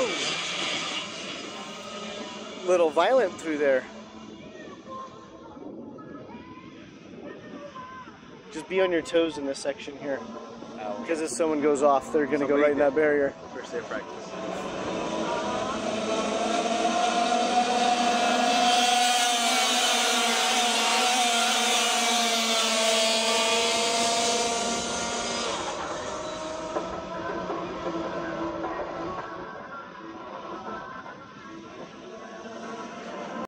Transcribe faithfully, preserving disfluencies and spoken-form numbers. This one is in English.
Little violent through there. Just be on your toes in this section here. Because if someone goes off, they're going to go right in that barrier. For safe practice.